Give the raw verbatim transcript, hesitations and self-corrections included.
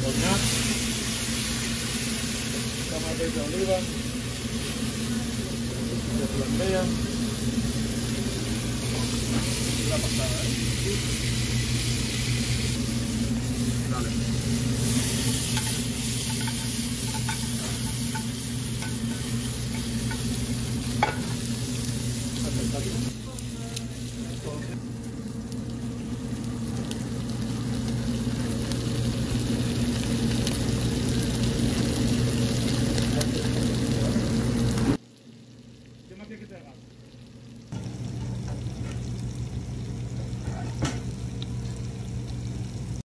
coñac, toma aceite de oliva, se flambean. La pasada, ¿eh? Dale.